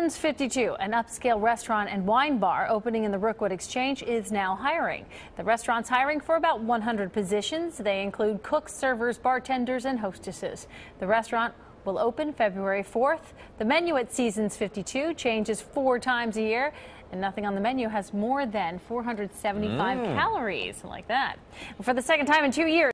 Seasons 52, an upscale restaurant and wine bar opening in the Rookwood Exchange, is now hiring. The restaurant's hiring for about 100 positions. They include cooks, servers, bartenders, and hostesses. The restaurant will open February 4th. The menu at Seasons 52 changes 4 times a year, and nothing on the menu has more than 475 calories, like that. For the second time in 2 years,